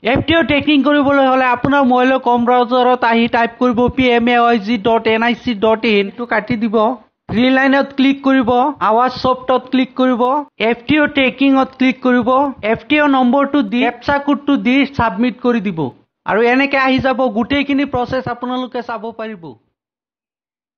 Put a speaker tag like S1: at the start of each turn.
S1: FTO trekking কৰিবলৈ হলে আপোনাৰ মোবাইলৰ কম ব্ৰাউজাৰত আহি টাইপ কৰিব pmayg.nic.in টো কাটি দিব থ্ৰী লাইনত ক্লিক কৰিব আৱাজ সফটত ক্লিক কৰিব FTO ট্ৰেকিংত ক্লিক কৰিব FTO নম্বৰটো দি কেপচা কোডটো দি সাবমিট কৰি দিব আৰু এনেকৈ আহি যাব গোটেইখিনি প্ৰসেস আপোনালোকে চাব পাৰিব